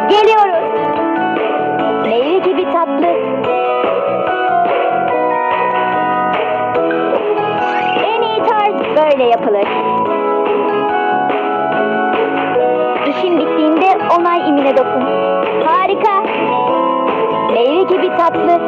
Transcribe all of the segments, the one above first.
Geliyoruz. Meyve gibi tatlı. En iyi tarz böyle yapılır. İşin bittiğinde onay imine dokun. Harika. Meyve gibi tatlı.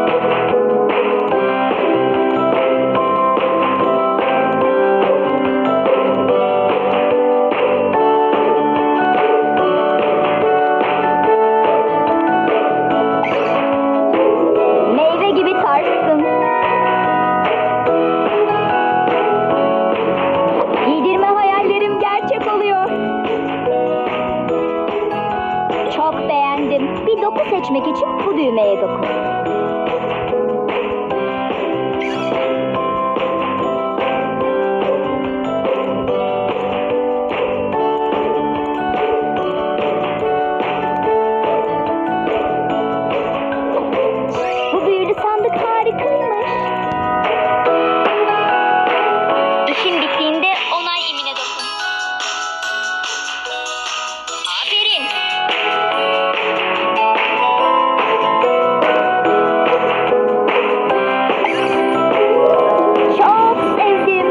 Meyve gibi tarzsın. Giydirme hayallerim gerçek oluyor. Çok beğendim. Bir doku seçmek için bu düğmeye dokun. Bu büyülü sandık harikaymış. İşin bittiğinde onay imine dokun. Aferin. Çok sevdim.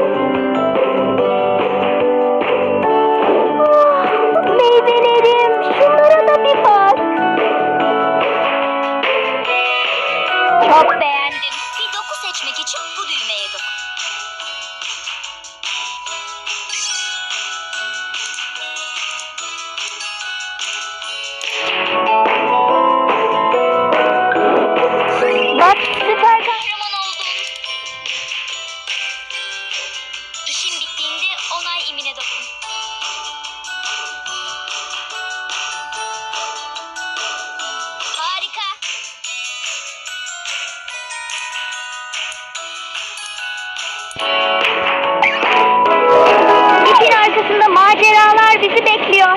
Meyvelerim, şunlara da bir bak. Çok beğendim. Bir doku seçmek için bu düğmeye dokun. Bak, süper kahraman oldum. İşin bittiğinde onay imine dokun. Harika. İpin arkasında maceralar bizi bekliyor.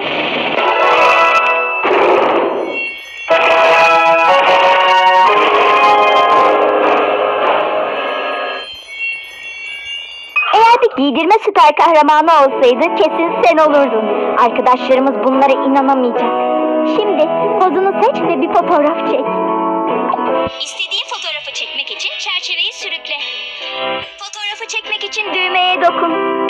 Eğer bir giydirme süper kahramanı olsaydı kesin sen olurdun. Arkadaşlarımız bunlara inanamayacak. Şimdi pozunu seç ve bir fotoğraf çek. İstediğin fotoğrafı çekmek için çerçeveyi sürükle. Fotoğrafı çekmek için düğmeye dokun.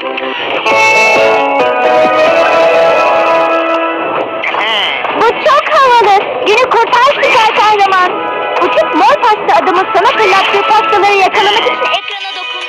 Bu çok havalı. Günü kurtar süper kahraman. Uçup mor pasta adamın sana fırlattığı pastaları yakalamak için ekrana dokun.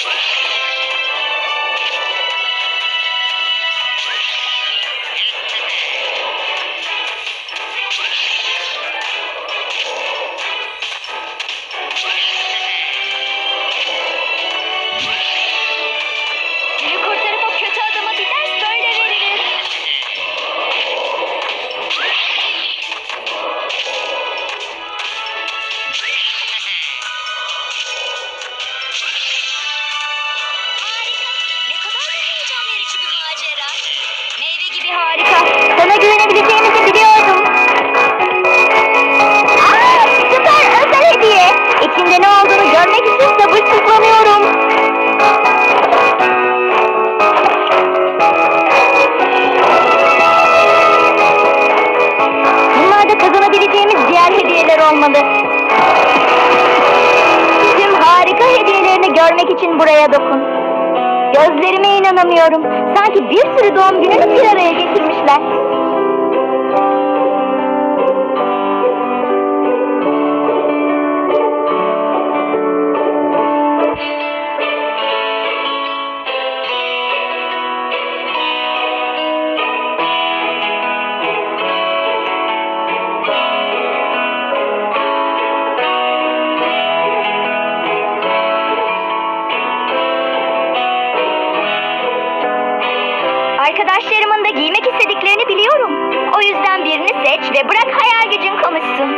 Günü kurtarıp o kötü adama bir ders böyle veririz. Harika. Ne kadar da heyecan verici bir macera. Meyve gibi harika. Sana güvenebileceğimizi biliyordum. Aa, süper özel hediye. İçinde ne olduğunu görmek için sabırsızlanıyorum. Bunlar da kazanabileceğimiz diğer hediyeler olmalı. Tüm harika hediyelerini görmek için buraya dokun. Gözlerime inanamıyorum. Sanki bir sürü doğum gününü bir araya getirmişler. Arkadaşlarımın da giymek istediklerini biliyorum. O yüzden birini seç ve bırak hayal gücün konuşsun.